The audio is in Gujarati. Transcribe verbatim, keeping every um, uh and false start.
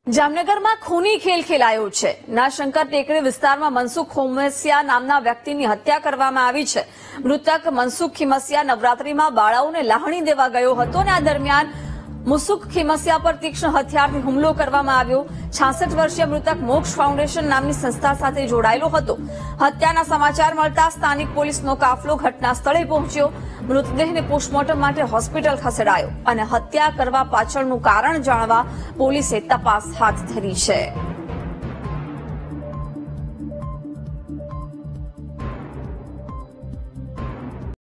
જામનગરમાં ખૂની ખેલ ખેલાયો છે। નાશંકર ટેકરી વિસ્તારમાં મનસુખ ખીમસિયા નામના વ્યક્તિની હત્યા કરવામાં આવી છે। મૃતક મનસુખ ખીમસિયા નવરાત્રીમાં બાળાઓને લાહણી દેવા ગયો હતો અને આ દરમિયાન મનસુખ ખીમસિયા પર તીક્ષ્ણ હથિયારથી હુમલો કરવામાં આવ્યો। છાસઠ વર્ષીય મૃતક મોક્ષ ફાઉન્ડેશન નામની સંસ્થા સાથે જોડાયેલો હતો। હત્યાના સમાચાર મળતા સ્થાનિક પોલીસનો કાફલો ઘટના સ્થળે પહોંચ્યો। મૃતદેહને પોસ્ટમોર્ટમ માટે હોસ્પિટલ ખસેડાયો અને હત્યા કરવા પાછળનું કારણ જાણવા પોલીસે તપાસ હાથ ધરી છે।